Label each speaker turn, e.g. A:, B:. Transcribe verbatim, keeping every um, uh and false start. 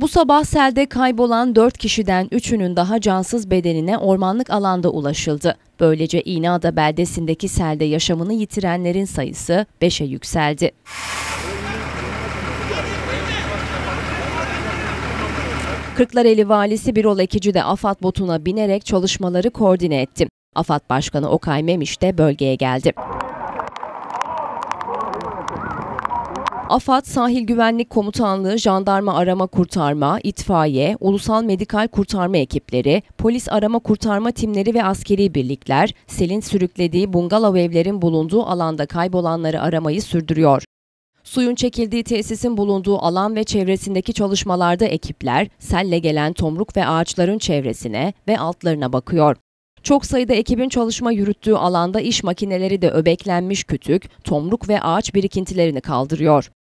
A: Bu sabah selde kaybolan dört kişiden üçünün daha cansız bedenine ormanlık alanda ulaşıldı. Böylece İğneada beldesindeki selde yaşamını yitirenlerin sayısı beşe yükseldi. Kırklareli Valisi Birol Ekici de AFAD botuna binerek çalışmaları koordine etti. AFAD Başkanı Okay Memiş de bölgeye geldi. AFAD, Sahil Güvenlik Komutanlığı, Jandarma Arama Kurtarma, İtfaiye, Ulusal Medikal Kurtarma ekipleri, polis arama kurtarma timleri ve askeri birlikler, selin sürüklediği bungalov evlerin bulunduğu alanda kaybolanları aramayı sürdürüyor. Suyun çekildiği tesisin bulunduğu alan ve çevresindeki çalışmalarda ekipler, selle gelen tomruk ve ağaçların çevresine ve altlarına bakıyor. Çok sayıda ekibin çalışma yürüttüğü alanda iş makineleri de öbeklenmiş kütük, tomruk ve ağaç birikintilerini kaldırıyor.